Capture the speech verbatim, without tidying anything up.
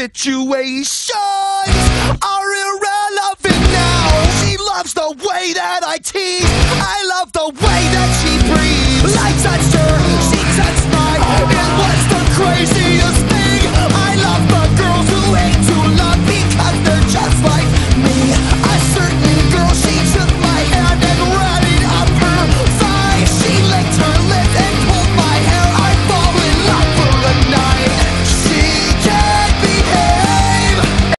situations are irrelevant now. She loves the way that I tease. I love the way that she breathes. Like